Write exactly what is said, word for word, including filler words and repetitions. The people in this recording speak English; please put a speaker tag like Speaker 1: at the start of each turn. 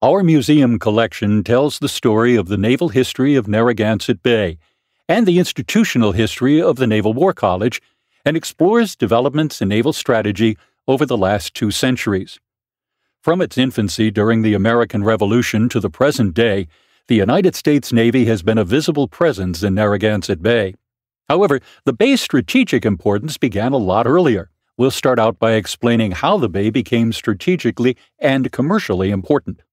Speaker 1: Our museum collection tells the story of the naval history of Narragansett Bay and the institutional history of the Naval War College and explores developments in naval strategy over the last two centuries. From its infancy during the American Revolution to the present day, the United States Navy has been a visible presence in Narragansett Bay. However, the bay's strategic importance began a lot earlier. We'll start out by explaining how the bay became strategically and commercially important.